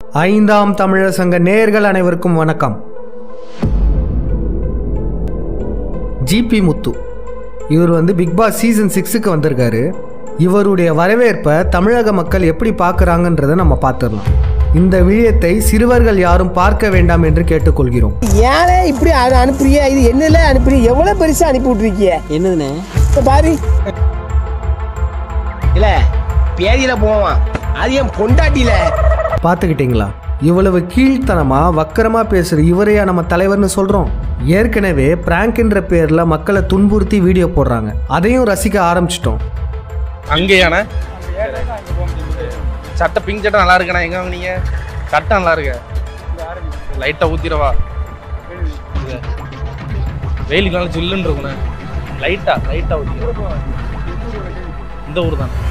ஐந்தாம் தமிழர் சங்க நேயர்கள் அனைவருக்கும் வணக்கம். ஜிபி முத்து இவர் பிக் பாஸ் சீசன் 6க்கு வந்திருக்காரு. இவருடைய வரவேற்பை தமிழக மக்கள் எப்படி பார்க்குறாங்கன்றதை நம்ம பார்த்துடலாம். இந்த விடயத்தை சிறுவர்கள் யாரும் பார்க்க வேண்டாம் என்று கேட்டுக்கொள்கிறோம். ஏனே இப்படி அனுப்புறிய? இது என்னல அனுப்புறீ? எவ்வளவு பெருசா அனுப்பி விட்டுருக்கிய? என்னதுன்னு பாரு. இல்ல பேதியில போவான், அது என் பொண்டாட்டியில. பார்த்துக்கிட்டீங்களா? இவ்வளவு கீழ்த்தனமா வக்கரமா பேசுற இவரையா நம்ம தலைவர்னு சொல்றோம்? ஏற்கனவே பிராங்க்ன்ற பேர்ல மக்களை துன்புறுத்தி வீடியோ போடுறாங்க, அதையும் ரசிக்க ஆரம்பிச்சிட்டோம். அங்கேயான சட்டை பிங்க் சட்டை நல்லா இருக்குண்ணா. எங்க வாங்கினீங்க? சட்டை நல்லா இருக்கு. லைட்டா ஊத்திரவா? வெயிலுக்கு நல்லா சில்லுன்னு இருக்குண்ணே. லைட்டா ஊத்திர. இந்த ஊர் தான்.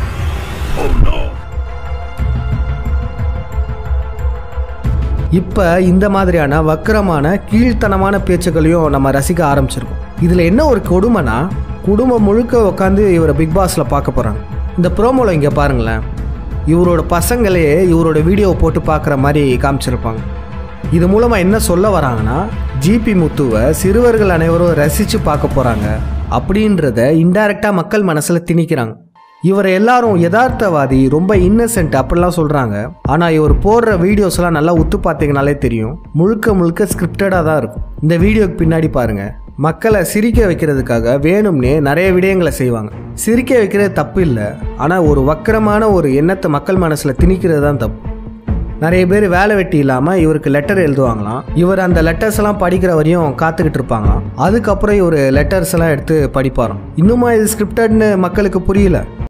இப்போ இந்த மாதிரியான வக்கரமான கீழ்த்தனமான பேச்சுக்களையும் நம்ம ரசிக்க ஆரம்பிச்சிருக்கோம். இதில் என்ன ஒரு கொடுமைனா, குடும்பம் முழுக்க உட்காந்து இவரை பிக் பாஸில் பார்க்க போகிறாங்க. இந்த ப்ரோமோவில் இங்கே பாருங்களேன், இவரோட பசங்களையே இவரோட வீடியோவை போட்டு பார்க்குற மாதிரி காமிச்சிருப்பாங்க. இது மூலமாக என்ன சொல்ல வராங்கன்னா, ஜிபி முத்துவை சிறுவர்கள் அனைவரும் ரசித்து பார்க்க போகிறாங்க அப்படின்றத இன்டைரக்டாக மக்கள் மனசில் திணிக்கிறாங்க. இவரை எல்லாரும் யதார்த்தவாதி, ரொம்ப இன்னசென்ட் அப்படிலாம் சொல்கிறாங்க. ஆனால் இவர் போடுற வீடியோஸ்லாம் நல்லா உத்து பார்த்தீங்கனாலே தெரியும், முழுக்க ஸ்கிரிப்டடாக தான் இருக்கும். இந்த வீடியோக்கு பின்னாடி பாருங்கள், மக்களை சிரிக்க வைக்கிறதுக்காக வேணும்னே நிறைய விடயங்களை செய்வாங்க. சிரிக்க வைக்கிறது தப்பு இல்லை, ஆனால் ஒரு வக்கரமான ஒரு எண்ணத்தை மக்கள் மனசில் திணிக்கிறது தான் தப்பு. நிறைய பேர் வேலை வெட்டி இல்லாமல் இவருக்கு லெட்டர் எழுதுவாங்களாம். இவர் அந்த லெட்டர்ஸ் எல்லாம் படிக்கிற வரையும் காத்துக்கிட்டு இருப்பாங்களாம். அதுக்கப்புறம் இவர் லெட்டர்ஸ் எல்லாம் எடுத்து படிப்பாராம். இன்னுமா இது ஸ்கிரிப்டட்னு மக்களுக்கு புரியல.